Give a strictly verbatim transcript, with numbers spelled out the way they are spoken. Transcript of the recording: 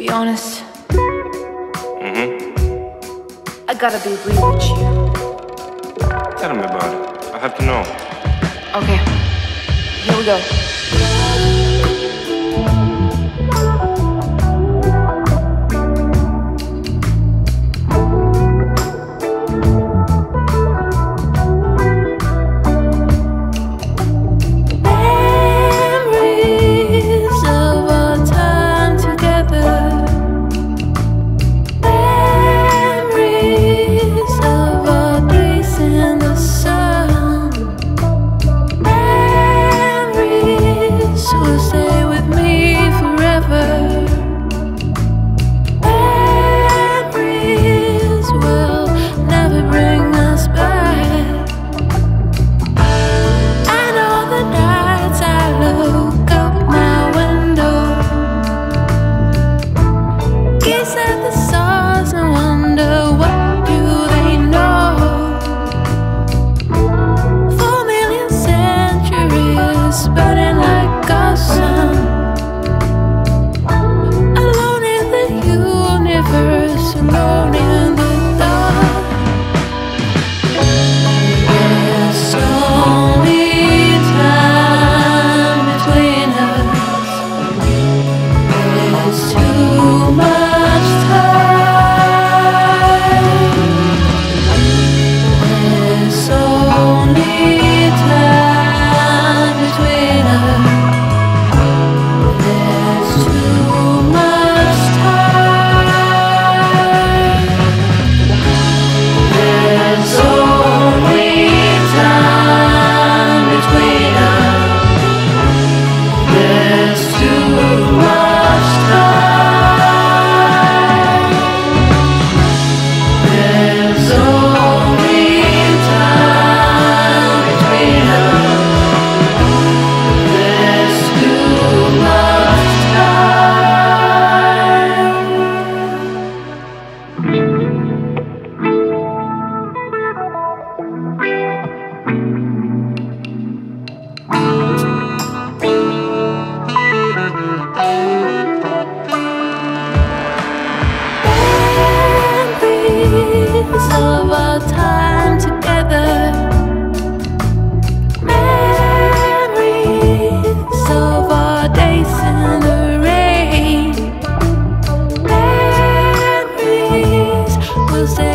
be honest. Mm-hmm. I gotta be real with you. Tell me about it. I have to know. Okay, here we go. Will stay with me forever. Memories will never bring us back. And all the nights I look out my window, gaze at the stars and wonder, what do they know? Four million centuries burning like a sun, alone in the universe, alone in the dark. There's only time between us. There's too much time. There's only time between us. Memories of our time together. Memories of our days in the rain. Memories will stay